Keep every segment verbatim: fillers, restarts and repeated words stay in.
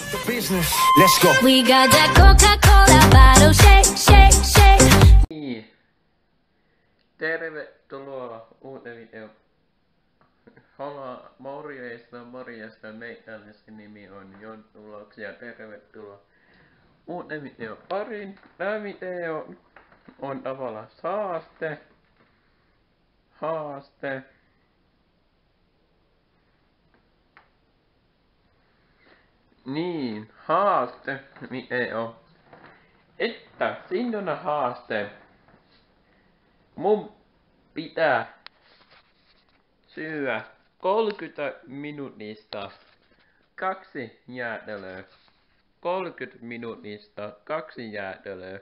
Business. Let's go. We got that Coca-Cola bottle shake, shake, shake. Niin. Tervetuloa uuteen videoon. Hola, morjesta, morjesta. Meikäläisen nimi on Jon Tuloks ja tervetuloa uuteen videon pariin. Tämä video on tavallaan haaste. Haaste. Niin, haaste video. Että siinä on haaste. Mun pitää syödä kolmekymmentä minuutista kaksi jäätelöä. kolmekymmentä minuutista kaksi jäätelöä.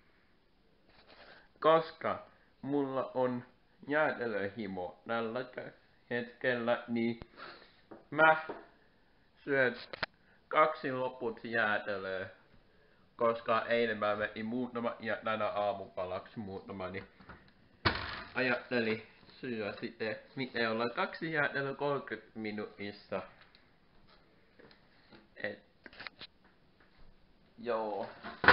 Koska mulla on jäätelöhimo tällä hetkellä, niin mä syön kaksi loput jäätelöä. Koska eilen mä vein muutama ja tänä aamupalaksi muutama, niin ajattelin syödä sitten miten olla kaksi jäätelöä kolmekymmentä minuutissa. Et joo.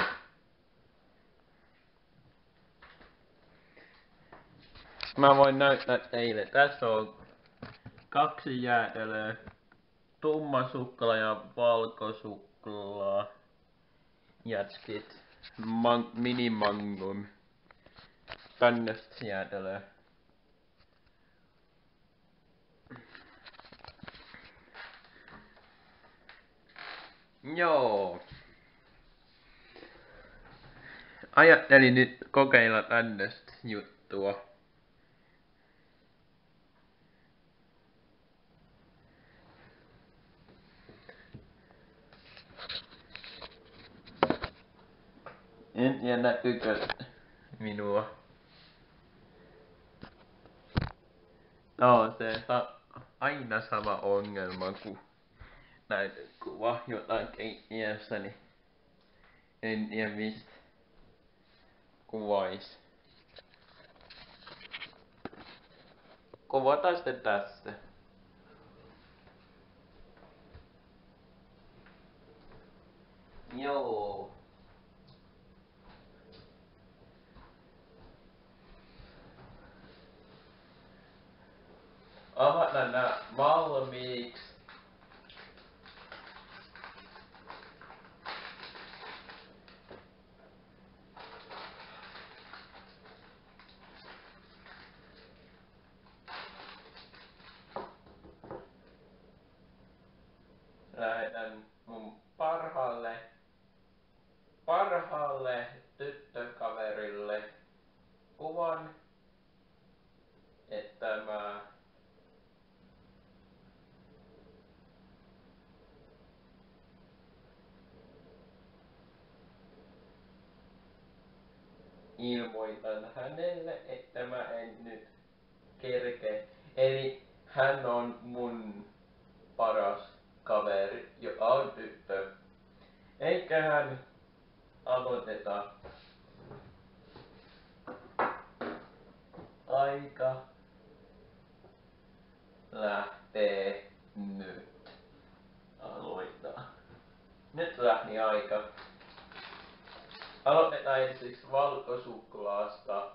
Mä voin näyttää teille. Tässä on kaksi jäätelöä. Tumma suklaa ja valkosuklaa. Jätskit. Man minimangon. Tännöstä jäätelöä. Joo. Ajattelin nyt kokeilla tännöstä juttua. En tiedä näkyykö minua. No se on aina sama ongelma kun näytökuva jotain keittiössä, niin en tiedä mistä kuvais. Kuvataan sitten tästä. Joo. Avataan nää valmiiksi. Lähetän mun parhaalle, parhaalle tyttökaverille kuvan, että mä ilmoitan hänelle, että mä en nyt kerke. Eli hän on mun paras kaveri, joka on tyttö. Eiköhän aloiteta. Aika lähtee nyt. Aloitetaan. Nyt lähti aika. Aloitetaan ensiksi valkosuklaasta.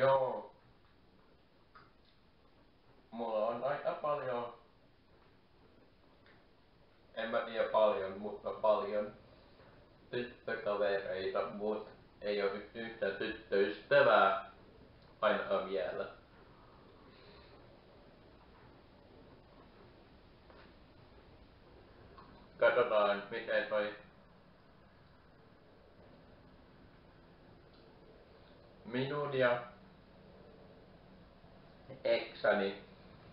Joo. Mulla on aika paljon, en mä tiedä paljon, mutta paljon tyttökavereita, mut ei oo yhtä tyttöystävää ainakaan vielä. Katsotaan miten toi minun ja eksäni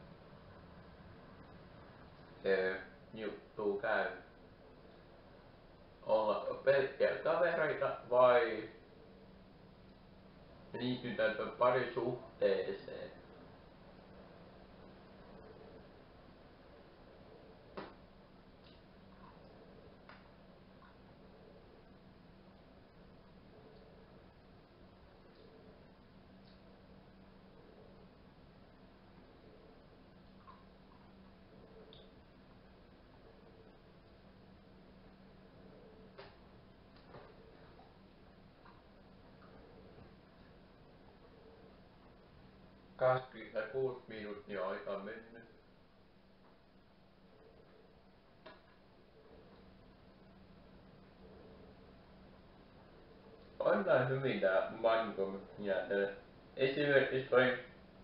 öö, juttu käy. Olla pelkkiä kavereita vai liitytäänkö parisuhteeseen? kaksikymmentäkuusi minuuttia aika on mennyt. On tää hyvin tää Magnum ja tää esimerkiksi toi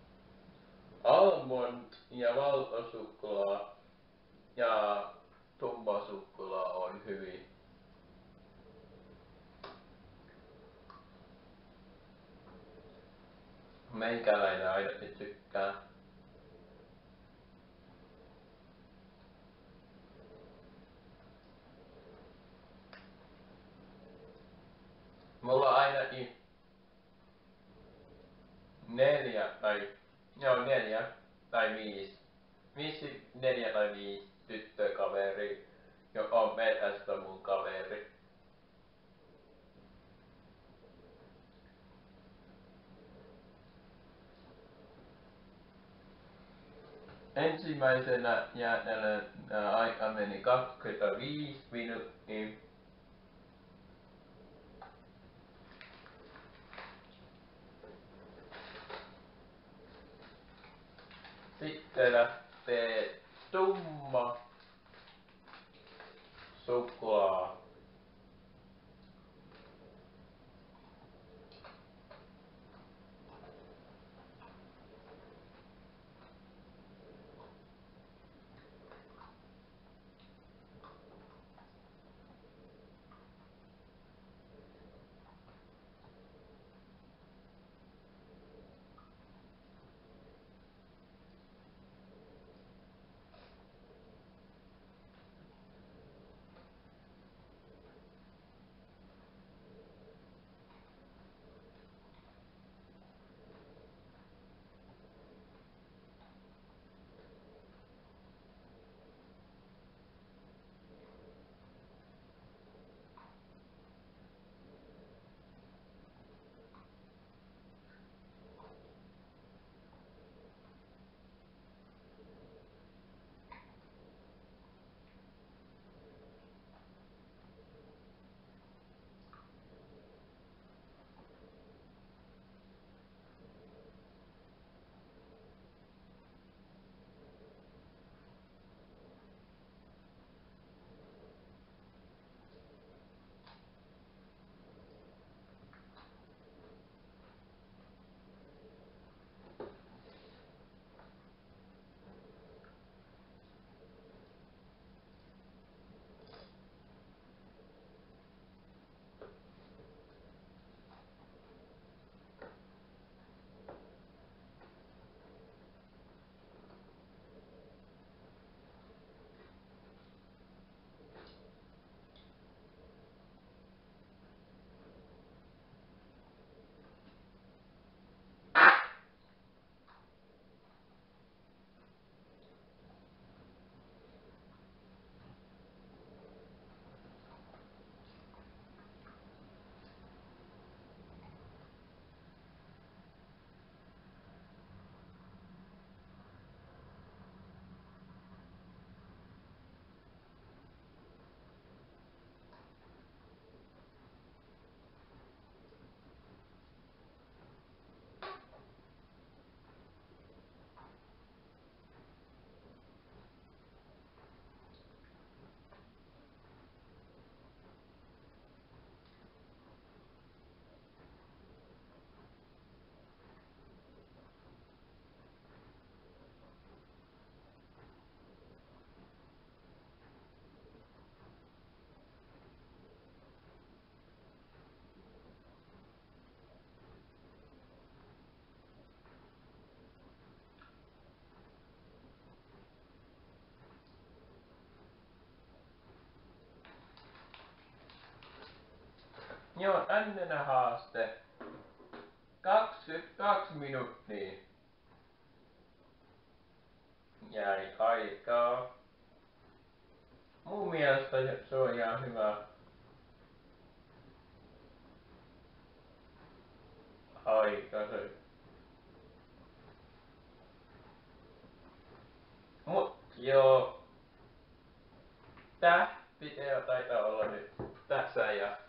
almond ja valkosuklaa ja tummasuklaa on hyvin. Meikäläinen ainakin tykkää. Mulla on ainakin neljä tai, joo neljä tai viisi. Viisi, neljä tai viisi tyttökaveri, joka on metästä mun kaveri. Ensimmäisenä jäätelön aika meni kaksikymmentäviisi minuuttia. Sitten lähtee tumma suklaa. Joo, ännenä haaste. kaksikymmentäkaksi minuuttia. Jäi aikaa. Mun mielestä se on ihan hyvä aika se. Mut joo. Tää video taitaa olla nyt tässä ja